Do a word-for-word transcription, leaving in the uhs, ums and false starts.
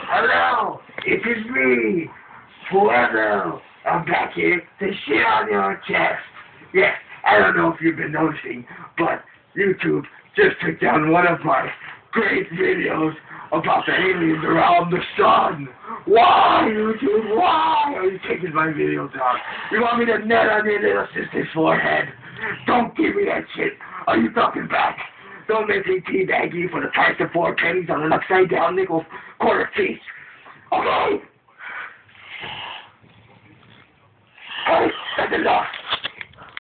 Hello, it is me, Fuego. I'm back here to shit on your chest. Yes, I don't know if you've been noticing, but YouTube just took down one of my great videos about the aliens around the sun. Why, YouTube? Why are you taking my videos down? You want me to net on your little sister's forehead? Don't give me that shit. Are you talking back? Don't make me teabag you for the price of four pennies on an upside-down nickel quarter piece. Okay? Hey, that's enough.